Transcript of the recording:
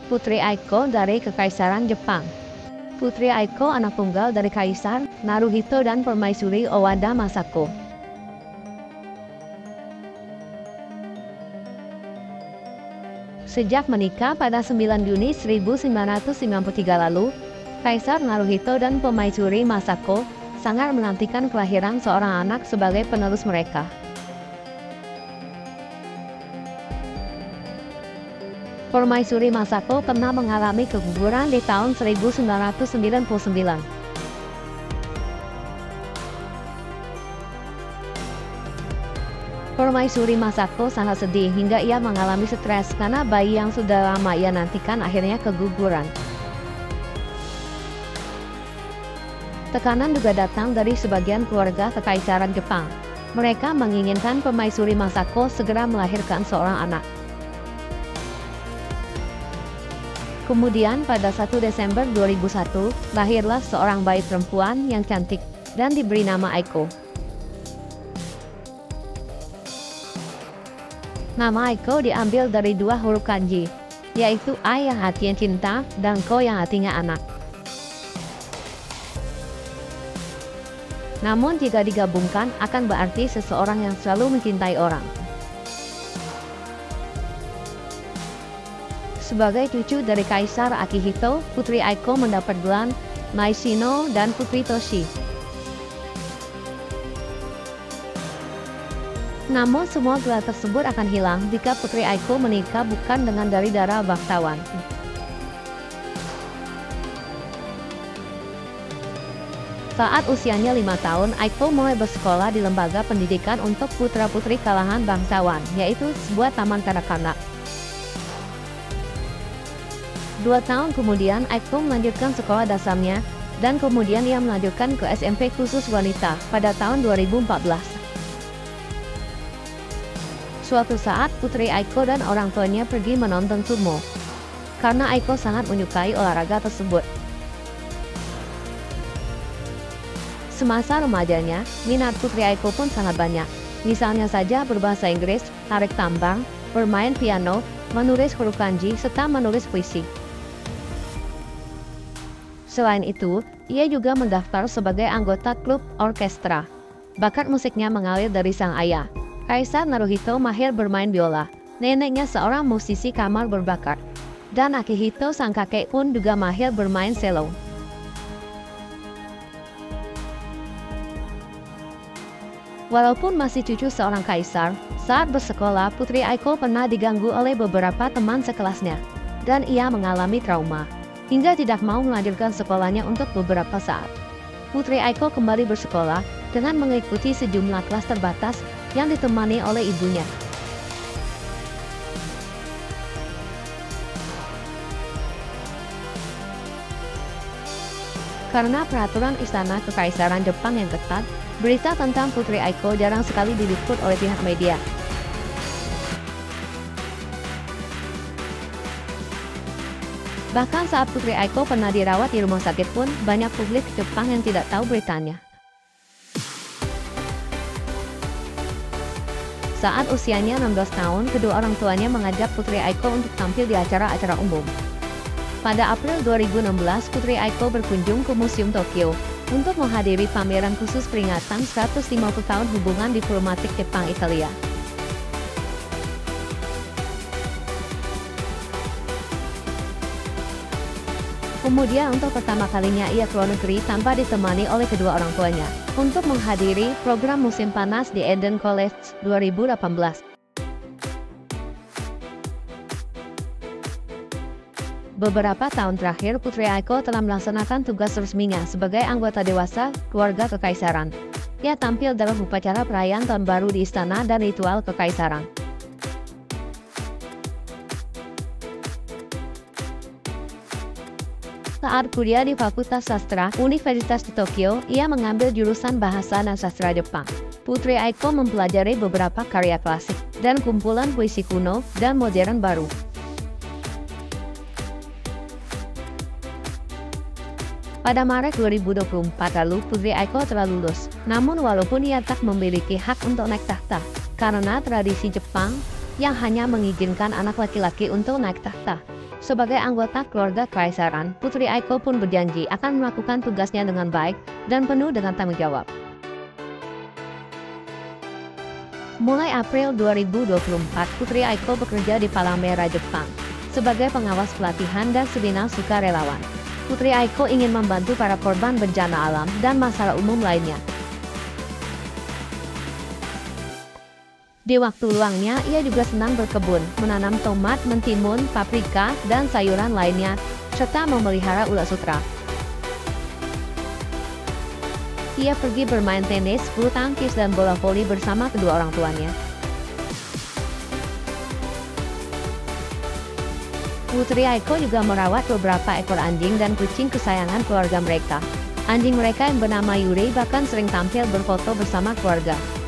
Putri Aiko dari Kekaisaran Jepang. Putri Aiko anak tunggal dari Kaisar Naruhito dan Permaisuri Owada Masako. Sejak menikah pada 9 Juni 1993 lalu, Kaisar Naruhito dan Permaisuri Masako sangat menantikan kelahiran seorang anak sebagai penerus mereka. Permaisuri Masako pernah mengalami keguguran di tahun 1999. Permaisuri Masako sangat sedih hingga ia mengalami stres karena bayi yang sudah lama ia nantikan akhirnya keguguran. Tekanan juga datang dari sebagian keluarga Kekaisaran Jepang. Mereka menginginkan Permaisuri Masako segera melahirkan seorang anak. Kemudian pada 1 Desember 2001, lahirlah seorang bayi perempuan yang cantik dan diberi nama Aiko. Nama Aiko diambil dari dua huruf kanji, yaitu A yang artinya cinta dan Ko yang artinya anak. Namun jika digabungkan akan berarti seseorang yang selalu mencintai orang. Sebagai cucu dari Kaisar Akihito, Putri Aiko mendapat gelar Maishino dan Putri Toshi. Namun semua gelar tersebut akan hilang jika Putri Aiko menikah bukan dengan dari darah bangsawan. Saat usianya 5 tahun, Aiko mulai bersekolah di lembaga pendidikan untuk putra-putri kalangan bangsawan, yaitu sebuah taman kanak-kanak. 2 tahun kemudian, Aiko melanjutkan sekolah dasarnya, dan kemudian ia melanjutkan ke SMP khusus wanita pada tahun 2014. Suatu saat, Putri Aiko dan orang tuanya pergi menonton sumo, karena Aiko sangat menyukai olahraga tersebut. Semasa remajanya, minat Putri Aiko pun sangat banyak. Misalnya saja berbahasa Inggris, tarik tambang, bermain piano, menulis huruf kanji, serta menulis puisi. Selain itu, ia juga mendaftar sebagai anggota klub orkestra. Bakat musiknya mengalir dari sang ayah. Kaisar Naruhito mahir bermain biola. Neneknya seorang musisi kamar berbakat. Dan Akihito sang kakek pun juga mahir bermain cello. Walaupun masih cucu seorang kaisar, saat bersekolah Putri Aiko pernah diganggu oleh beberapa teman sekelasnya. Dan ia mengalami trauma, hingga tidak mau melanjutkan sekolahnya untuk beberapa saat. Putri Aiko kembali bersekolah dengan mengikuti sejumlah kelas terbatas yang ditemani oleh ibunya. Karena peraturan istana Kekaisaran Jepang yang ketat, berita tentang Putri Aiko jarang sekali diliput oleh pihak media. Bahkan saat Putri Aiko pernah dirawat di rumah sakit pun, banyak publik Jepang yang tidak tahu beritanya. Saat usianya 16 tahun, kedua orang tuanya mengajak Putri Aiko untuk tampil di acara-acara umum. Pada April 2016, Putri Aiko berkunjung ke Museum Tokyo untuk menghadiri pameran khusus peringatan 150 tahun hubungan diplomatik Jepang-Italia. Kemudian untuk pertama kalinya ia keluar negeri tanpa ditemani oleh kedua orang tuanya untuk menghadiri program musim panas di Eden College 2018. Beberapa tahun terakhir, Putri Aiko telah melaksanakan tugas resminya sebagai anggota dewasa keluarga kekaisaran. Ia tampil dalam upacara perayaan Tahun Baru di istana dan ritual kekaisaran. Saat kuliah di Fakultas Sastra Universitas di Tokyo, ia mengambil jurusan Bahasa dan Sastra Jepang. Putri Aiko mempelajari beberapa karya klasik dan kumpulan puisi kuno dan modern baru. Pada Maret 2024 lalu, Putri Aiko telah lulus. Namun walaupun ia tak memiliki hak untuk naik tahta, karena tradisi Jepang yang hanya mengizinkan anak laki-laki untuk naik tahta. Sebagai anggota keluarga kekaisaran, Putri Aiko pun berjanji akan melakukan tugasnya dengan baik dan penuh dengan tanggung jawab. Mulai April 2024, Putri Aiko bekerja di Palmera, Jepang, sebagai pengawas pelatihan dan sebina sukarelawan. Putri Aiko ingin membantu para korban bencana alam dan masalah umum lainnya. Di waktu luangnya, ia juga senang berkebun, menanam tomat, mentimun, paprika, dan sayuran lainnya, serta memelihara ulat sutra. Ia pergi bermain tenis, bulu tangkis, dan bola voli bersama kedua orang tuanya. Putri Aiko juga merawat beberapa ekor anjing dan kucing kesayangan keluarga mereka. Anjing mereka yang bernama Yuri bahkan sering tampil berfoto bersama keluarga.